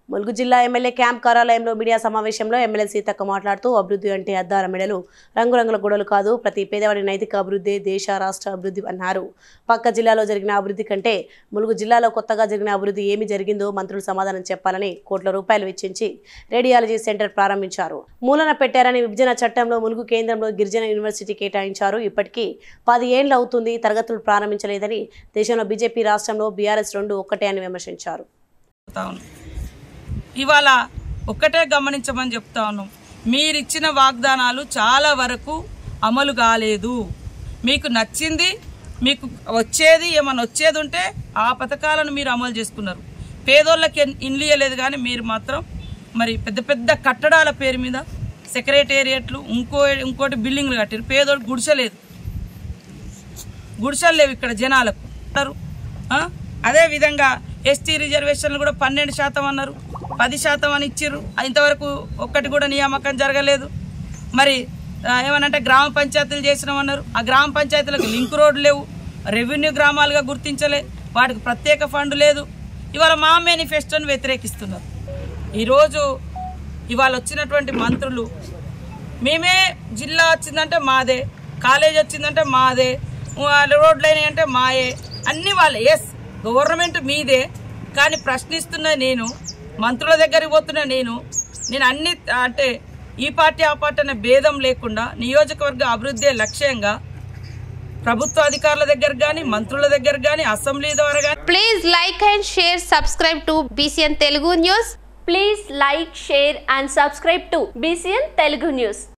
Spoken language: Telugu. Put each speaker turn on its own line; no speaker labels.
ములుగు జిల్లా ఎమ్మెల్యే క్యాంప్ కార్యాలయంలో మీడియా సమావేశంలో ఎమ్మెల్యే సీతక్క మాట్లాడుతూ అభివృద్ధి అంటే అద్దాల మెడలు రంగురంగుల గొడవలు కాదు, ప్రతి పేదవాడి నైతిక అభివృద్ధి దేశ రాష్ట్ర అభివృద్ధి అన్నారు. పక్క జిల్లాలో జరిగిన అభివృద్ధి కంటే ములుగు జిల్లాలో కొత్తగా జరిగిన అభివృద్ధి ఏమి జరిగిందో మంత్రులు సమాధానం చెప్పాలని కోట్ల రూపాయలు వెచ్చించి రేడియాలజీ సెంటర్ ప్రారంభించారు. మూలన పెట్టారని విభజన చట్టంలో ములుగు కేంద్రంలో గిరిజన యూనివర్సిటీ కేటాయించారు. ఇప్పటికీ 10 ఏళ్లు అవుతుంది, తరగతులు ప్రారంభించలేదని, దేశంలో బీజేపీ రాష్ట్రంలో బీఆర్ఎస్ 2 ఒక్కటే అని విమర్శించారు.
ఇవాళ ఒక్కటే గమనించమని చెప్తా ఉన్నాం, మీరిచ్చిన వాగ్దానాలు చాలా వరకు అమలు కాలేదు. మీకు నచ్చింది, మీకు వచ్చేది ఏమన్నా వచ్చేది ఉంటే ఆ పథకాలను మీరు అమలు చేసుకున్నారు. పేదోళ్ళకి ఇండ్లు ఇవ్వలేదు, కానీ మీరు మాత్రం మరి పెద్ద పెద్ద కట్టడాల పేరు మీద సెక్రటేరియట్లు ఇంకోటి బిల్డింగ్లు కట్టారు. పేదోళ్ళు గుడిసెలు లేవు ఇక్కడ జనాలకు. అదేవిధంగా ఎస్టీ రిజర్వేషన్లు కూడా 12% అన్నారు, 10% అని ఇచ్చిర్రు. ఇంతవరకు ఒక్కటి కూడా నియామకం జరగలేదు. మరి ఏమనంటే గ్రామ పంచాయతీలు చేసినామన్నారు, ఆ గ్రామ పంచాయతీలకు లింక్ రోడ్లు లేవు, రెవెన్యూ గ్రామాలుగా గుర్తించలే, వాటికి ప్రత్యేక ఫండ్ లేదు. ఇవాళ మా మేనిఫెస్టోని వ్యతిరేకిస్తున్నారు. ఈరోజు ఇవాళ వచ్చినటువంటి మంత్రులు మేమే జిల్లా వచ్చిందంటే మాదే, కాలేజ్ వచ్చిందంటే మాదే, రోడ్లు అయినాయి అంటే మాయే, అన్ని వాళ్ళే. ఎస్, గవర్నమెంట్ మీదే, కానీ ప్రశ్నిస్తున్నా నేను, మంత్రుల దగ్గరికి పోతున్నా నేను అన్ని అంటే ఈ పార్టీ ఆ పార్టీ అనే భేదం లేకుండా నియోజకవర్గ అభివృద్ధి లక్ష్యంగా ప్రభుత్వ అధికారుల దగ్గర కానీ మంత్రుల దగ్గర కానీ అసెంబ్లీ ద్వారా కానీ.
Please like and share, subscribe to Bcn Telugu News.
Please like, share and subscribe to Bcn Telugu News.